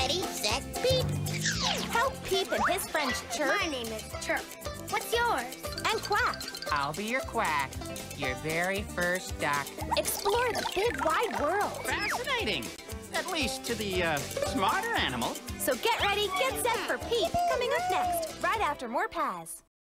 Ready, set, Peep. Help Peep and his friends chirp. My name is Chirp. What's yours? And Quack. I'll be your Quack, your very first duck. Explore the big wide world. Fascinating. At least to the smarter animals. So get ready, get set for Peep, coming up next, right after more Paz.